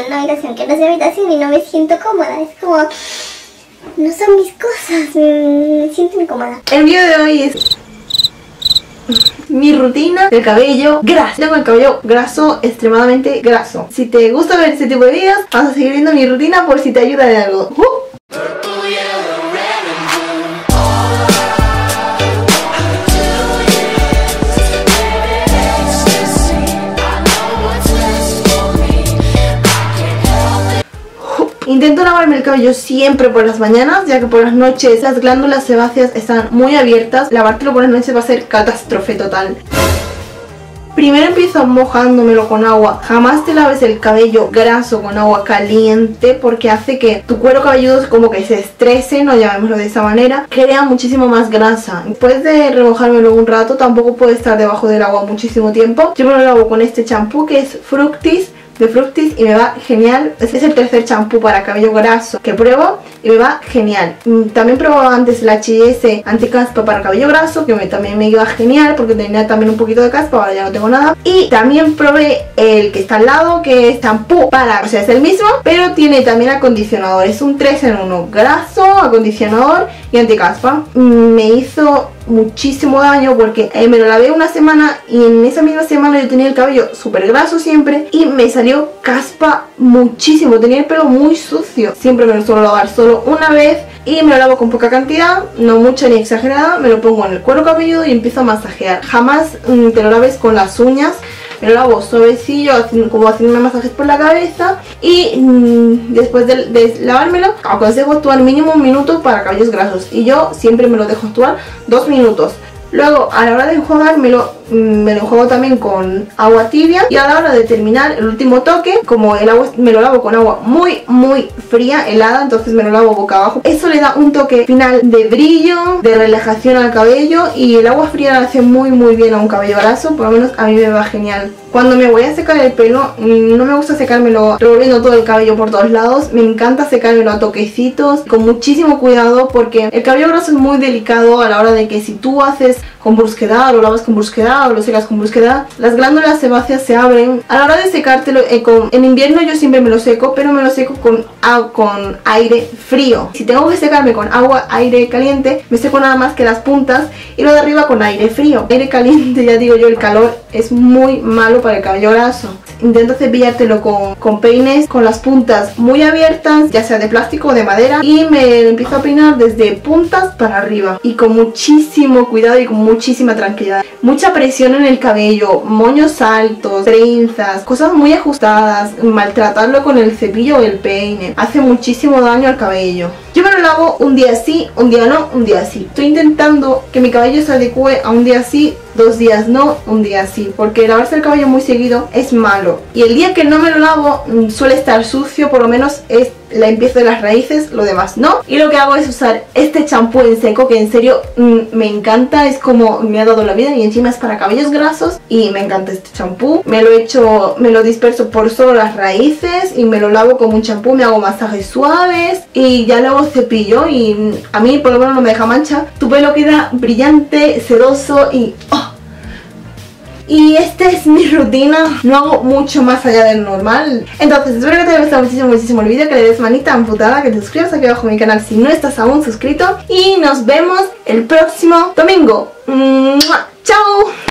en una habitación que no es mi habitación y no me siento cómoda. Es como... no son mis cosas, me siento incómoda. El vídeo de hoy es mi rutina del cabello graso. Tengo el cabello graso, extremadamente graso. Si te gusta ver este tipo de vídeos, vas a seguir viendo mi rutina por si te ayuda de algo. Intento lavarme el cabello siempre por las mañanas, ya que por las noches las glándulas sebáceas están muy abiertas. Lavártelo por las noches va a ser catástrofe total. Primero empiezo mojándomelo con agua. Jamás te laves el cabello graso con agua caliente porque hace que tu cuero cabelludo como que se estrese, no llamémoslo de esa manera, crea muchísimo más grasa. Después de remojármelo un rato, tampoco puede estar debajo del agua muchísimo tiempo. Yo me lo lavo con este champú que es de Fructis y me va genial. Este es el tercer champú para cabello graso que pruebo y me va genial. También probaba antes el H&S anticaspa para cabello graso, que también me iba genial porque tenía también un poquito de caspa, ahora ya no tengo nada. Y también probé el que está al lado, que es champú para, o sea, es el mismo, pero tiene también acondicionador. Es un 3 en 1, graso, acondicionador y anticaspa. Me hizo muchísimo daño porque me lo lavé una semana y en esa misma semana yo tenía el cabello súper graso siempre y me salió caspa muchísimo, tenía el pelo muy sucio. Siempre me lo suelo lavar solo una vez y me lo lavo con poca cantidad, no mucha ni exagerada. Me lo pongo en el cuero cabelludo y empiezo a masajear. Jamás te lo laves con las uñas. Me lo lavo suavecillo, como haciendo masajes por la cabeza. Y después de lavármelo, aconsejo actuar mínimo 1 minuto para cabellos grasos. Y yo siempre me lo dejo actuar 2 minutos. Luego, a la hora de enjuagármelo, me lo enjuago también con agua tibia. Y a la hora de terminar, el último toque, como el agua me lo lavo con agua muy fría, helada, entonces me lo lavo boca abajo. Eso le da un toque final de brillo, de relajación al cabello. Y el agua fría le hace muy bien a un cabello graso, por lo menos a mí me va genial. Cuando me voy a secar el pelo, no me gusta secármelo revolviendo todo el cabello por todos lados. Me encanta secármelo a toquecitos, con muchísimo cuidado, porque el cabello graso es muy delicado a la hora de que si tú haces con brusquedad, lo lavas con brusquedad o lo secas con brusquedad, las glándulas sebáceas se abren. A la hora de secártelo, en invierno yo siempre me lo seco, pero me lo seco con aire frío. Si tengo que secarme con agua, aire caliente, me seco nada más que las puntas y lo de arriba con aire frío. Aire caliente, ya digo yo, el calor es muy malo para el cabello graso. Intento cepillártelo con peines con las puntas muy abiertas, ya sea de plástico o de madera, y me empiezo a peinar desde puntas para arriba y con muchísimo cuidado y con muchísima tranquilidad. Mucha presión en el cabello, moños altos, trenzas, cosas muy ajustadas, maltratarlo con el cepillo o el peine hace muchísimo daño al cabello. Yo me lo lavo un día sí, un día no, un día sí. Estoy intentando que mi cabello se adecue a un día sí, 2 días no, un día sí, porque lavarse el cabello muy seguido es malo. Y el día que no me lo lavo suele estar sucio, por lo menos es la limpieza de las raíces, lo demás no. Y lo que hago es usar este champú en seco, que en serio me encanta, es como me ha dado la vida, y encima es para cabellos grasos y me encanta este champú. Me lo disperso por solo las raíces y me lo lavo con un champú, me hago masajes suaves y ya luego cepillo, y a mí por lo menos no me deja mancha. Tu pelo queda brillante, sedoso y y esta es mi rutina, no hago mucho más allá del normal. Entonces espero que te haya gustado muchísimo el vídeo, que le des manita amputada, que te suscribas aquí abajo a mi canal si no estás aún suscrito, y nos vemos el próximo domingo. ¡Chao!